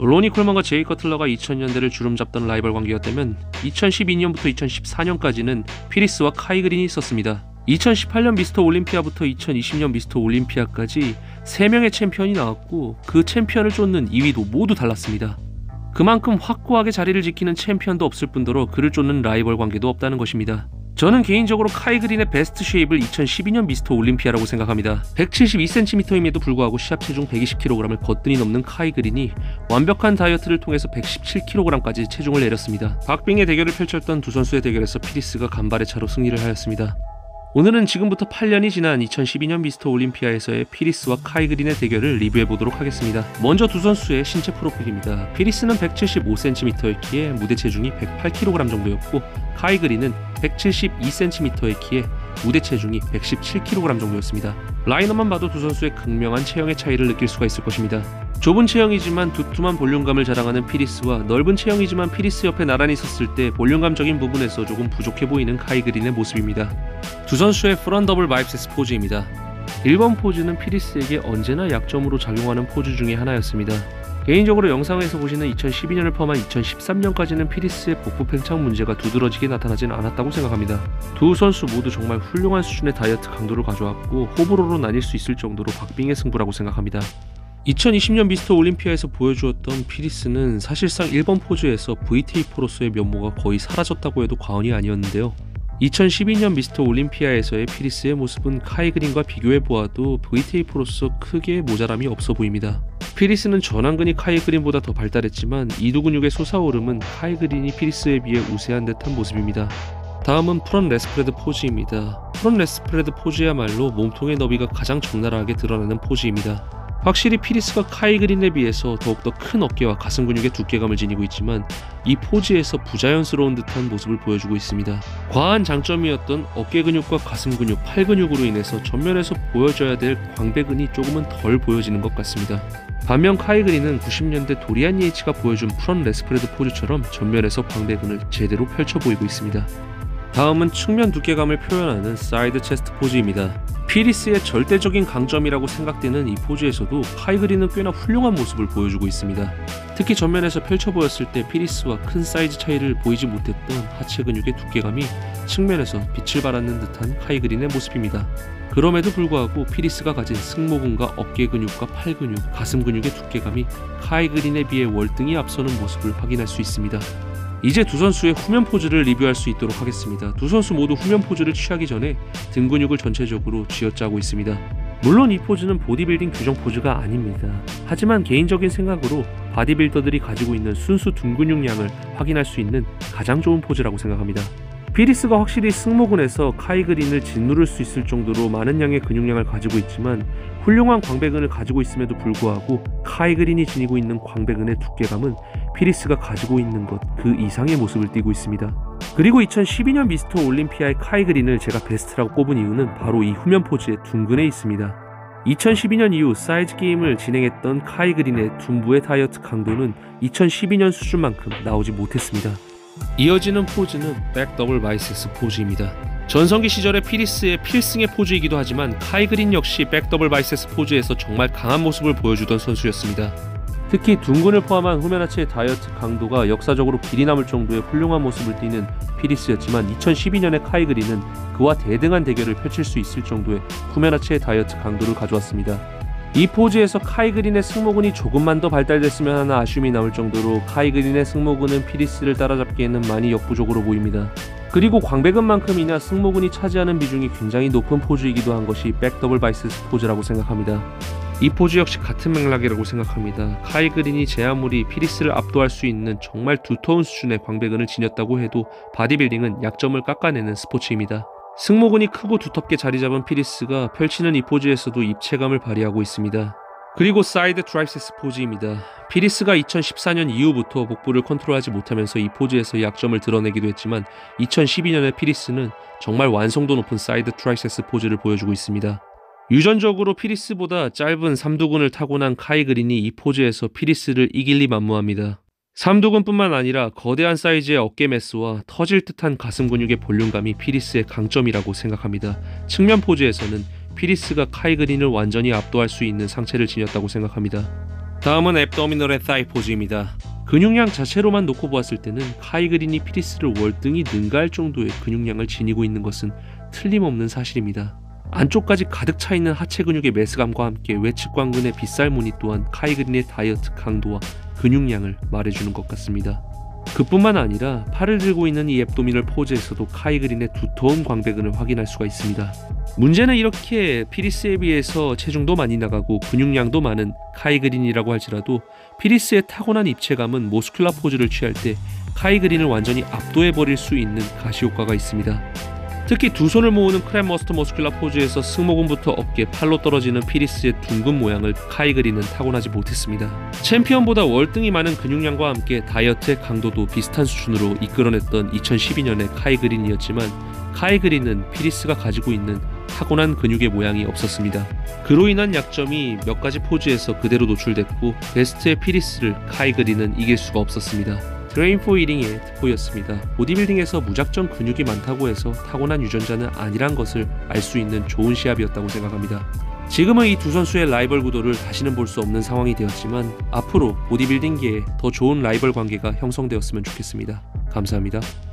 로니 콜먼과 제이 커틀러가 2000년대를 주름잡던 라이벌 관계였다면 2012년부터 2014년까지는 피리스와 카이 그린이 있었습니다. 2018년 미스터 올림피아부터 2020년 미스터 올림피아까지 3명의 챔피언이 나왔고 그 챔피언을 쫓는 2위도 모두 달랐습니다. 그만큼 확고하게 자리를 지키는 챔피언도 없을 뿐더러 그를 쫓는 라이벌 관계도 없다는 것입니다. 저는 개인적으로 카이 그린의 베스트 쉐입을 2012년 미스터 올림피아라고 생각합니다. 172cm임에도 불구하고 시합 체중 120kg을 거뜬히 넘는 카이 그린이 완벽한 다이어트를 통해서 117kg까지 체중을 내렸습니다. 박빙의 대결을 펼쳤던 두 선수의 대결에서 피리스가 간발의 차로 승리를 하였습니다. 오늘은 지금부터 8년이 지난 2012년 미스터 올림피아에서의 피리스와 카이 그린의 대결을 리뷰해보도록 하겠습니다. 먼저 두 선수의 신체 프로필입니다. 피리스는 175cm의 키에 무대 체중이 108kg 정도였고 카이 그린은 172cm의 키에 무대 체중이 117kg 정도였습니다. 라인업만 봐도 두 선수의 극명한 체형의 차이를 느낄 수가 있을 것입니다. 좁은 체형이지만 두툼한 볼륨감을 자랑하는 피리스와 넓은 체형이지만 피리스 옆에 나란히 섰을 때 볼륨감적인 부분에서 조금 부족해 보이는 카이 그린의 모습입니다. 두 선수의 프런트 더블 바이셉스 포즈입니다. 1번 포즈는 피리스에게 언제나 약점으로 작용하는 포즈 중에 하나였습니다. 개인적으로 영상에서 보시는 2012년을 포함한 2013년까지는 피리스의 복부 팽창 문제가 두드러지게 나타나진 않았다고 생각합니다. 두 선수 모두 정말 훌륭한 수준의 다이어트 강도를 가져왔고 호불호로 나뉠 수 있을 정도로 박빙의 승부라고 생각합니다. 2020년 미스터 올림피아에서 보여주었던 피리스는 사실상 1번 포즈에서 V테이퍼로서의 면모가 거의 사라졌다고 해도 과언이 아니었는데요. 2012년 미스터 올림피아에서의 피리스의 모습은 카이 그린과 비교해보아도 V테이퍼로서 크게 모자람이 없어 보입니다. 피리스는 전완근이 카이 그린보다 더 발달했지만 이두 근육의 솟아오름은 카이 그린이 피리스에 비해 우세한 듯한 모습입니다. 다음은 프런트 레스프레드 포즈입니다. 프런트 레스프레드 포즈야말로 몸통의 너비가 가장 적나라하게 드러나는 포즈입니다. 확실히 피리스가 카이 그린에 비해서 더욱더 큰 어깨와 가슴 근육의 두께감을 지니고 있지만 이 포즈에서 부자연스러운 듯한 모습을 보여주고 있습니다. 과한 장점이었던 어깨 근육과 가슴 근육, 팔 근육으로 인해서 전면에서 보여줘야 될 광배근이 조금은 덜 보여지는 것 같습니다. 반면 카이 그린은 90년대 도리안 예이츠가 보여준 프런트 레스프레드 포즈처럼 전면에서 광배근을 제대로 펼쳐 보이고 있습니다. 다음은 측면 두께감을 표현하는 사이드 체스트 포즈입니다. 피리스의 절대적인 강점이라고 생각되는 이 포즈에서도 카이 그린은 꽤나 훌륭한 모습을 보여주고 있습니다. 특히 전면에서 펼쳐 보였을 때 피리스와 큰 사이즈 차이를 보이지 못했던 하체 근육의 두께감이 측면에서 빛을 발하는 듯한 카이 그린의 모습입니다. 그럼에도 불구하고 피리스가 가진 승모근과 어깨 근육과 팔 근육, 가슴 근육의 두께감이 카이 그린에 비해 월등히 앞서는 모습을 확인할 수 있습니다. 이제 두 선수의 후면 포즈를 리뷰할 수 있도록 하겠습니다. 두 선수 모두 후면 포즈를 취하기 전에 등 근육을 전체적으로 쥐어짜고 있습니다. 물론 이 포즈는 보디빌딩 규정 포즈가 아닙니다. 하지만 개인적인 생각으로 바디빌더들이 가지고 있는 순수 등 근육량을 확인할 수 있는 가장 좋은 포즈라고 생각합니다. 피리스가 확실히 승모근에서 카이 그린을 짓누를 수 있을 정도로 많은 양의 근육량을 가지고 있지만 훌륭한 광배근을 가지고 있음에도 불구하고 카이 그린이 지니고 있는 광배근의 두께감은 피리스가 가지고 있는 것 그 이상의 모습을 띠고 있습니다. 그리고 2012년 미스터 올림피아의 카이 그린을 제가 베스트라고 꼽은 이유는 바로 이 후면 포즈의 둔근에 있습니다. 2012년 이후 사이즈 게임을 진행했던 카이 그린의 둔부의 다이어트 강도는 2012년 수준만큼 나오지 못했습니다. 이어지는 포즈는 백 더블 바이셉스 포즈입니다. 전성기 시절의 피리스의 필승의 포즈이기도 하지만 카이 그린 역시 백 더블 바이셉스 포즈에서 정말 강한 모습을 보여주던 선수였습니다. 특히 둔근을 포함한 후면 하체의 다이어트 강도가 역사적으로 길이 남을 정도의 훌륭한 모습을 띠는 피리스였지만 2012년의 카이 그린은 그와 대등한 대결을 펼칠 수 있을 정도의 후면 하체의 다이어트 강도를 가져왔습니다. 이 포즈에서 카이 그린의 승모근이 조금만 더 발달됐으면 하는 아쉬움이 남을 정도로 카이 그린의 승모근은 피리스를 따라잡기에는 많이 역부족으로 보입니다. 그리고 광배근만큼이나 승모근이 차지하는 비중이 굉장히 높은 포즈이기도 한 것이 백 더블 바이셉스 포즈라고 생각합니다. 이 포즈 역시 같은 맥락이라고 생각합니다. 카이 그린이 제 아무리 피리스를 압도할 수 있는 정말 두터운 수준의 광배근을 지녔다고 해도 바디빌딩은 약점을 깎아내는 스포츠입니다. 승모근이 크고 두텁게 자리잡은 피리스가 펼치는 이 포즈에서도 입체감을 발휘하고 있습니다. 그리고 사이드 트라이셉스 포즈입니다. 피리스가 2014년 이후부터 복부를 컨트롤하지 못하면서 이 포즈에서 약점을 드러내기도 했지만 2012년의 피리스는 정말 완성도 높은 사이드 트라이셉스 포즈를 보여주고 있습니다. 유전적으로 피리스보다 짧은 삼두근을 타고난 카이 그린이 이 포즈에서 피리스를 이길 리 만무합니다. 삼두근뿐만 아니라 거대한 사이즈의 어깨 매스와 터질 듯한 가슴 근육의 볼륨감이 피리스의 강점이라고 생각합니다. 측면 포즈에서는 피리스가 카이 그린을 완전히 압도할 수 있는 상체를 지녔다고 생각합니다. 다음은 앱도미널의 사이 포즈입니다. 근육량 자체로만 놓고 보았을 때는 카이 그린이 피리스를 월등히 능가할 정도의 근육량을 지니고 있는 것은 틀림없는 사실입니다. 안쪽까지 가득 차 있는 하체 근육의 매스감과 함께 외측 광근의 빗살 무늬 또한 카이 그린의 다이어트 강도와 근육량을 말해주는 것 같습니다. 그뿐만 아니라 팔을 들고 있는 이 앱도미널 포즈에서도 카이 그린의 두터운 광배근을 확인할 수가 있습니다. 문제는 이렇게 피리스에 비해서 체중도 많이 나가고 근육량도 많은 카이 그린이라고 할지라도 피리스의 타고난 입체감은 모스큘라 포즈를 취할 때 카이 그린을 완전히 압도해버릴 수 있는 가시효과가 있습니다. 특히 두 손을 모으는 크랩 머스터 머스큘라 포즈에서 승모근부터 어깨, 팔로 떨어지는 피리스의 둥근 모양을 카이 그린은 타고나지 못했습니다. 챔피언보다 월등히 많은 근육량과 함께 다이어트의 강도도 비슷한 수준으로 이끌어냈던 2012년의 카이 그린이었지만 카이 그린은 피리스가 가지고 있는 타고난 근육의 모양이 없었습니다. 그로 인한 약점이 몇 가지 포즈에서 그대로 노출됐고 베스트의 피리스를 카이 그린은 이길 수가 없었습니다. 트레인 포 이링의 특보였습니다. 보디빌딩에서 무작정 근육이 많다고 해서 타고난 유전자는 아니란 것을 알 수 있는 좋은 시합이었다고 생각합니다. 지금은 이 두 선수의 라이벌 구도를 다시는 볼 수 없는 상황이 되었지만 앞으로 보디빌딩계에 더 좋은 라이벌 관계가 형성되었으면 좋겠습니다. 감사합니다.